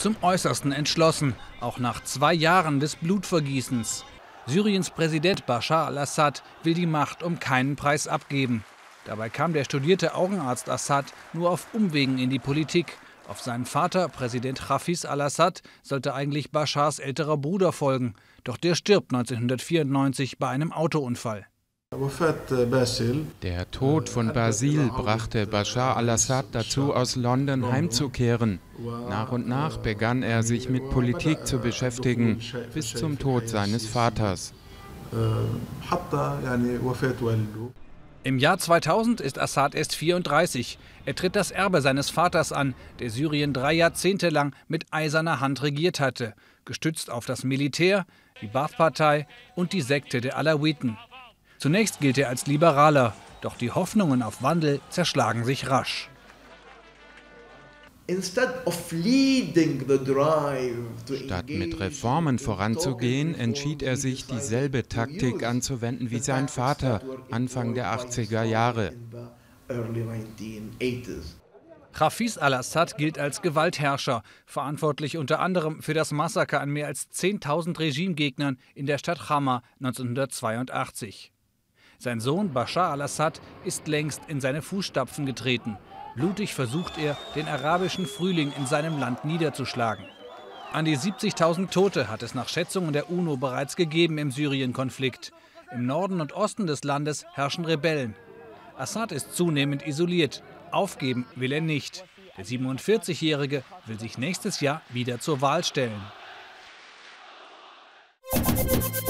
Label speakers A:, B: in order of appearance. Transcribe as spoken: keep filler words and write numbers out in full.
A: zum Äußersten entschlossen, auch nach zwei Jahren des Blutvergießens. Syriens Präsident Bashar al-Assad will die Macht um keinen Preis abgeben. Dabei kam der studierte Augenarzt Assad nur auf Umwegen in die Politik. Auf seinen Vater, Präsident Hafez al-Assad, sollte eigentlich Bashars älterer Bruder folgen. Doch der stirbt neunzehnhundertvierundneunzig bei einem Autounfall.
B: Der Tod von Basil brachte Bashar al-Assad dazu, aus London heimzukehren. Nach und nach begann er, sich mit Politik zu beschäftigen, bis zum Tod seines Vaters.
A: Im Jahr zweitausend ist Assad erst vierunddreißig. Er tritt das Erbe seines Vaters an, der Syrien drei Jahrzehnte lang mit eiserner Hand regiert hatte, gestützt auf das Militär, die Ba'ath-Partei und die Sekte der Alawiten. Zunächst gilt er als Liberaler, doch die Hoffnungen auf Wandel zerschlagen sich rasch.
B: Statt mit Reformen voranzugehen, entschied er sich, dieselbe Taktik anzuwenden wie sein Vater Anfang der achtziger Jahre.
A: Hafez al-Assad gilt als Gewaltherrscher, verantwortlich unter anderem für das Massaker an mehr als zehntausend Regimegegnern in der Stadt Hama neunzehnhundertzweiundachtzig. Sein Sohn Bashar al-Assad ist längst in seine Fußstapfen getreten. Blutig versucht er, den arabischen Frühling in seinem Land niederzuschlagen. An die siebzigtausend Tote hat es nach Schätzungen der UNO bereits gegeben im Syrien-Konflikt. Im Norden und Osten des Landes herrschen Rebellen. Assad ist zunehmend isoliert. Aufgeben will er nicht. Der siebenundvierzigjährige will sich nächstes Jahr wieder zur Wahl stellen.